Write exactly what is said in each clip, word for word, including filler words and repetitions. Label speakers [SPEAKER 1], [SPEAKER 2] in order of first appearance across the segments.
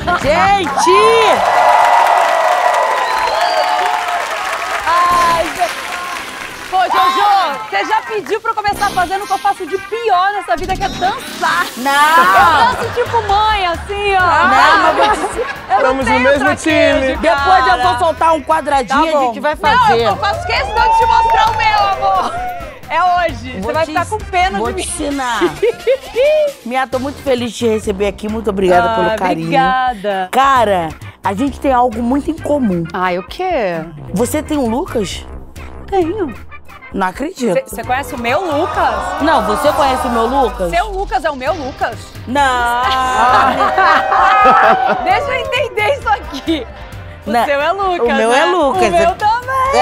[SPEAKER 1] Gente!
[SPEAKER 2] Ai, pô, Jojo, você já pediu pra eu começar fazendo o que eu faço de pior nessa vida, que é dançar.
[SPEAKER 1] Não!
[SPEAKER 2] Eu danço tipo mãe, assim, ó.
[SPEAKER 1] Não, mas vou te...
[SPEAKER 2] Eu
[SPEAKER 3] Estamos
[SPEAKER 2] não
[SPEAKER 3] no
[SPEAKER 2] tenho
[SPEAKER 3] mesmo
[SPEAKER 2] traquejo,
[SPEAKER 3] time.
[SPEAKER 2] cara.
[SPEAKER 1] Depois eu vou soltar um quadradinho e
[SPEAKER 2] Tá
[SPEAKER 1] a
[SPEAKER 2] bom.
[SPEAKER 1] gente vai
[SPEAKER 2] Não,
[SPEAKER 1] fazer.
[SPEAKER 2] eu faço questão de te mostrar o meu, amor. É hoje.
[SPEAKER 1] Vou
[SPEAKER 2] Você vai
[SPEAKER 1] te
[SPEAKER 2] ficar com pena
[SPEAKER 1] Vou
[SPEAKER 2] de
[SPEAKER 1] te
[SPEAKER 2] mim.
[SPEAKER 1] ensinar. Minha, tô muito feliz de te receber aqui. Muito obrigada
[SPEAKER 2] Ah,
[SPEAKER 1] pelo carinho.
[SPEAKER 2] obrigada.
[SPEAKER 1] Cara, a gente tem algo muito em comum.
[SPEAKER 2] Ai, o quê?
[SPEAKER 1] Você tem um Lucas?
[SPEAKER 2] Tenho.
[SPEAKER 1] Não acredito.
[SPEAKER 2] Você conhece o meu Lucas?
[SPEAKER 1] Não, você conhece o meu Lucas?
[SPEAKER 2] Seu Lucas é o meu Lucas?
[SPEAKER 1] Não.
[SPEAKER 2] Deixa eu entender isso aqui. O
[SPEAKER 1] Não,
[SPEAKER 2] seu é Lucas,
[SPEAKER 1] o meu
[SPEAKER 2] né?
[SPEAKER 1] é Lucas.
[SPEAKER 2] O meu também.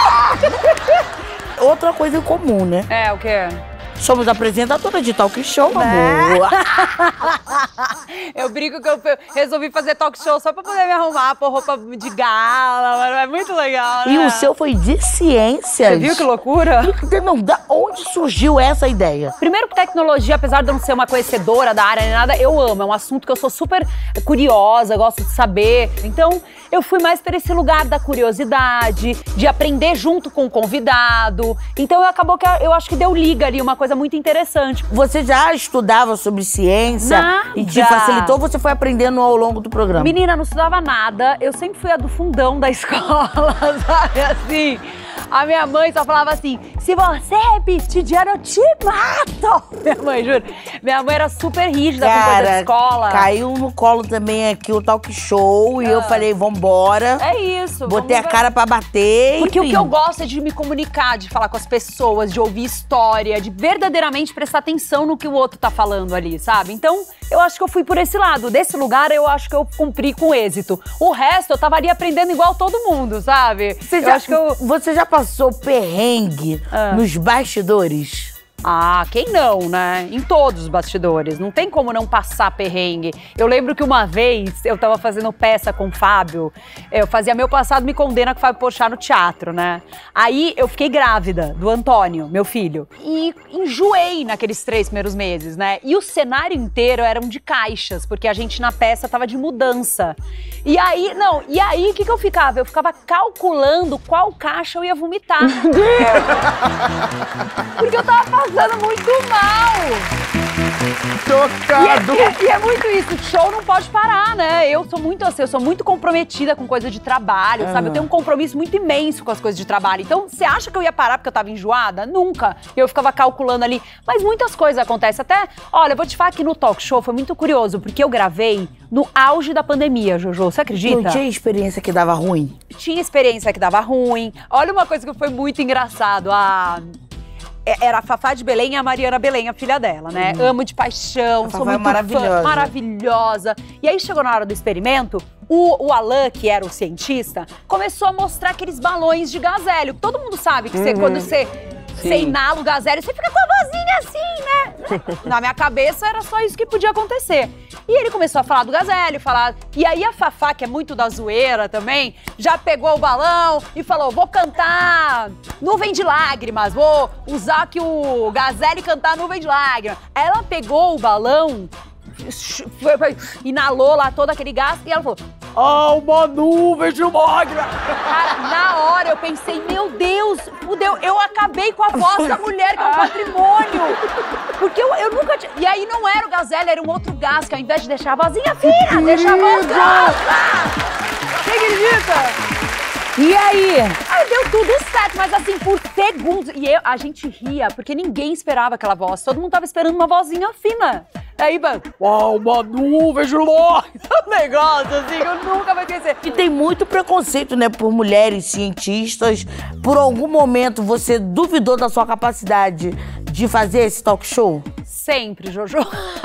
[SPEAKER 1] É. Outra coisa em comum, né?
[SPEAKER 2] É, o quê?
[SPEAKER 1] Somos apresentadoras de talk show,
[SPEAKER 2] Né?
[SPEAKER 1] amor.
[SPEAKER 2] Eu brinco que eu resolvi fazer talk show só pra poder me arrumar, pôr roupa de gala, mano. É muito legal, né?
[SPEAKER 1] E o seu foi de ciências.
[SPEAKER 2] Você viu que loucura?
[SPEAKER 1] Não, da onde surgiu essa ideia?
[SPEAKER 2] Primeiro que tecnologia, apesar de eu não ser uma conhecedora da área nem nada, eu amo. É um assunto que eu sou super curiosa, gosto de saber. Então, eu fui mais para esse lugar da curiosidade, de aprender junto com o convidado. Então, acabou que eu acho que deu liga ali, uma coisa muito interessante.
[SPEAKER 1] Você já estudava sobre ciência?
[SPEAKER 2] Nada.
[SPEAKER 1] E te facilitou ou você foi aprendendo ao longo do programa?
[SPEAKER 2] Menina, não estudava nada. Eu sempre fui a do fundão da escola, sabe assim? A minha mãe só falava assim, se você repetir dinheiro, eu te mato. Minha mãe, juro. Minha mãe era super rígida com coisa de escola.
[SPEAKER 1] Caiu no colo também aqui o talk show e eu falei, vambora.
[SPEAKER 2] É isso.
[SPEAKER 1] Botei a
[SPEAKER 2] vamos ver.
[SPEAKER 1] cara pra bater.
[SPEAKER 2] Porque
[SPEAKER 1] enfim.
[SPEAKER 2] o que eu gosto é de me comunicar, de falar com as pessoas, de ouvir história, de verdadeiramente prestar atenção no que o outro tá falando ali, sabe? Então, eu acho que eu fui por esse lado. Desse lugar, eu acho que eu cumpri com êxito. O resto, eu tava ali aprendendo igual todo mundo, sabe?
[SPEAKER 1] Você
[SPEAKER 2] eu
[SPEAKER 1] já,
[SPEAKER 2] acho que eu...
[SPEAKER 1] você já passou perrengue
[SPEAKER 2] Ah.
[SPEAKER 1] nos bastidores?
[SPEAKER 2] Ah, quem não, né? Em todos os bastidores. Não tem como não passar perrengue. Eu lembro que uma vez eu tava fazendo peça com o Fábio. Eu fazia Meu Passado Me Condena com o Fábio Porchat no teatro, né? Aí eu fiquei grávida do Antônio, meu filho. E enjoei naqueles três primeiros meses, né? E o cenário inteiro eram de caixas, porque a gente na peça tava de mudança. E aí, não, e aí o que que eu ficava? Eu ficava calculando qual caixa eu ia vomitar. Porque eu tava passando muito mal.
[SPEAKER 3] Chocado!
[SPEAKER 2] E é, e é muito isso, show não pode parar, né? Eu sou muito assim, eu sou muito comprometida com coisa de trabalho, sabe? Eu tenho um compromisso muito imenso com as coisas de trabalho. Então, você acha que eu ia parar porque eu tava enjoada? Nunca. Eu ficava calculando ali. Mas muitas coisas acontecem. Até, olha, eu vou te falar que no talk show foi muito curioso, porque eu gravei no auge da pandemia, Jojo. Você acredita?
[SPEAKER 1] Não tinha experiência que dava ruim?
[SPEAKER 2] Tinha experiência que dava ruim. Olha uma coisa que foi muito engraçado. A... Era a Fafá de Belém e a Mariana Belém, a filha dela, né? Uhum. Amo de paixão,
[SPEAKER 1] A
[SPEAKER 2] sou
[SPEAKER 1] Fafá é
[SPEAKER 2] muito
[SPEAKER 1] maravilhosa.
[SPEAKER 2] fã, maravilhosa. E aí chegou na hora do experimento, o, o Alan, que era o cientista, começou a mostrar aqueles balões de gás hélio. Todo mundo sabe que você, quando você, você inala o gás hélio, você fica com a vozinha assim, né? Na minha cabeça era só isso que podia acontecer. E ele começou a falar do gás hélio, falar... E aí a Fafá, que é muito da zoeira também, já pegou o balão e falou, vou cantar Nuvem de Lágrimas, vou usar aqui o gás hélio e cantar Nuvem de Lágrimas. Aí ela pegou o balão, foi, foi, inalou lá todo aquele gás e ela falou, ah, uma nuvem de lágrimas. Cara, na hora eu pensei, meu Deus, fudeu, eu acabei com a voz da mulher, que é um patrimônio. Porque eu, eu nunca tinha... E aí não era o gás hélio, era um outro gás, que ao invés de deixar a vozinha fina, deixava a voz grossa. Você acredita?
[SPEAKER 1] E aí?
[SPEAKER 2] Aí deu tudo certo, mas assim, por segundos. E eu, a gente ria, porque ninguém esperava aquela voz. Todo mundo tava esperando uma vozinha fina. Aí, mano, uau, uma nuvem de luz. Um negócio assim que eu nunca vou esquecer.
[SPEAKER 1] E tem muito preconceito, né, por mulheres cientistas. Por algum momento você duvidou da sua capacidade de fazer esse talk show?
[SPEAKER 2] Sempre, Jojo.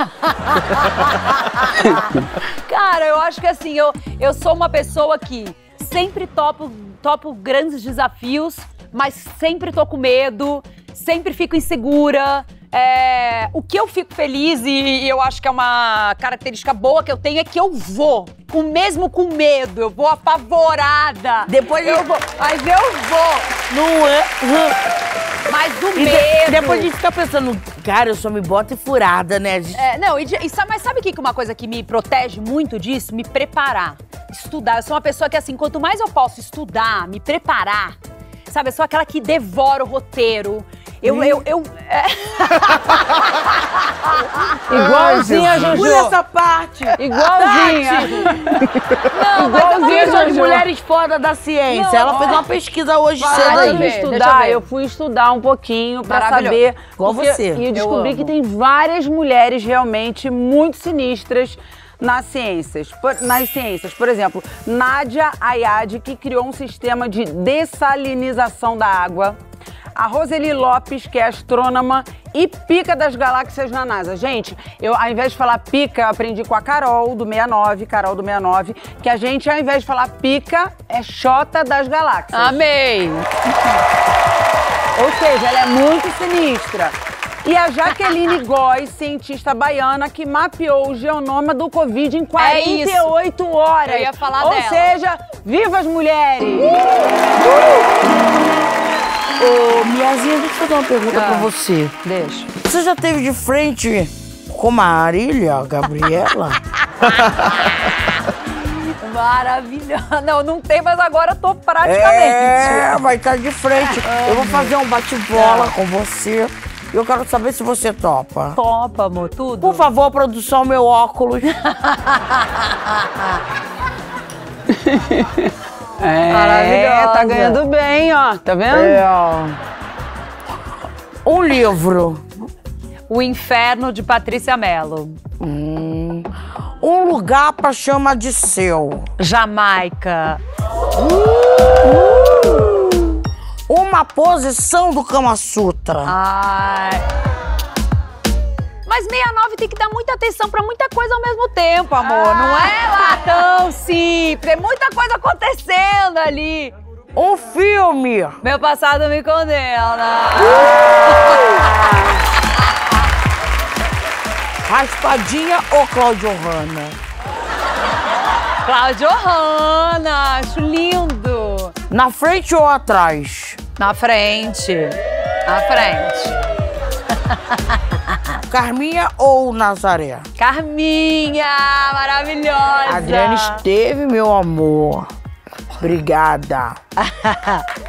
[SPEAKER 2] Cara, eu acho que assim, eu, eu sou uma pessoa que sempre topo, topo grandes desafios, mas sempre tô com medo, sempre fico insegura. É, o que eu fico feliz e, e eu acho que é uma característica boa que eu tenho é que eu vou, com, mesmo com medo, eu vou apavorada.
[SPEAKER 1] Depois
[SPEAKER 2] eu vou, mas eu vou.
[SPEAKER 1] Não é...
[SPEAKER 2] mais do
[SPEAKER 1] E
[SPEAKER 2] medo.
[SPEAKER 1] de, depois a gente fica pensando, cara, eu só me boto e furada, né? Gente...
[SPEAKER 2] É, não, e, e sabe, mas sabe o que que uma coisa que me protege muito disso? Me preparar. Estudar. Eu sou uma pessoa que, assim, quanto mais eu posso estudar, me preparar, sabe? Eu sou aquela que devora o roteiro. Eu, eu, eu... É...
[SPEAKER 3] Igualzinha a Jojo.
[SPEAKER 1] Pula essa parte.
[SPEAKER 3] Igualzinha.
[SPEAKER 2] Não, mas eu
[SPEAKER 1] Igualzinha
[SPEAKER 2] não...
[SPEAKER 1] as mulheres foda da ciência.
[SPEAKER 2] Não,
[SPEAKER 1] Ela fez
[SPEAKER 2] ó.
[SPEAKER 1] uma pesquisa hoje
[SPEAKER 2] Vai,
[SPEAKER 1] cedo
[SPEAKER 2] deixa
[SPEAKER 1] aí.
[SPEAKER 2] eu ver, deixa eu
[SPEAKER 3] estudar,
[SPEAKER 2] ver.
[SPEAKER 3] eu fui estudar um pouquinho pra
[SPEAKER 2] Maravilhoso.
[SPEAKER 3] saber.
[SPEAKER 1] Igual
[SPEAKER 3] porque-
[SPEAKER 1] você.
[SPEAKER 3] E eu descobri
[SPEAKER 2] amo.
[SPEAKER 3] que tem várias mulheres realmente muito sinistras nas ciências. Por, nas ciências. Por exemplo, Nadia Ayad, que criou um sistema de dessalinização da água. A Roseli Lopes, que é astrônoma e pica das galáxias na NASA. Gente, eu, ao invés de falar pica, eu aprendi com a Carol, do sessenta e nove, Carol do sessenta e nove, que a gente, ao invés de falar pica, é xota das galáxias.
[SPEAKER 2] Amei.
[SPEAKER 3] Ou seja, ela é muito sinistra. E a Jaqueline Góes, cientista baiana, que mapeou o genoma do Covid em quarenta e oito horas.
[SPEAKER 2] Eu ia falar
[SPEAKER 3] Ou
[SPEAKER 2] dela.
[SPEAKER 3] seja, viva as mulheres!
[SPEAKER 1] Ô, Miazinha, deixa eu fazer uma pergunta pra você.
[SPEAKER 3] Deixa.
[SPEAKER 1] Você já teve de frente com Marília Gabriela?
[SPEAKER 2] Maravilhosa. Não, não tem, mas agora eu tô praticamente.
[SPEAKER 1] É, vai estar de frente. Eu vou fazer um bate-bola com você. E eu quero saber se você topa.
[SPEAKER 2] Topa, amor, tudo.
[SPEAKER 1] Por favor, produção, meu óculos.
[SPEAKER 3] É,
[SPEAKER 2] Maravilhosa.
[SPEAKER 3] tá ganhando bem, ó. Tá vendo?
[SPEAKER 1] É, ó. Um livro.
[SPEAKER 2] O Inferno de Patrícia Mello.
[SPEAKER 1] Hum, um lugar pra chamar de seu.
[SPEAKER 2] Jamaica.
[SPEAKER 1] Uma posição do Kama Sutra.
[SPEAKER 2] Ai. Mas sessenta e nove tem que dar muita atenção pra muita coisa ao mesmo tempo, amor. Não é lá tão simples. É muita coisa acontecendo ali.
[SPEAKER 1] Um filme.
[SPEAKER 2] Meu passado me condena.
[SPEAKER 1] Raspadinha ou Cláudio Hanna?
[SPEAKER 2] Cláudio Hanna, acho lindo.
[SPEAKER 1] Na frente ou atrás?
[SPEAKER 2] Na frente. Na frente.
[SPEAKER 1] Carminha ou Nazaré?
[SPEAKER 2] Carminha, maravilhosa.
[SPEAKER 1] Adriana esteve, meu amor. Obrigada.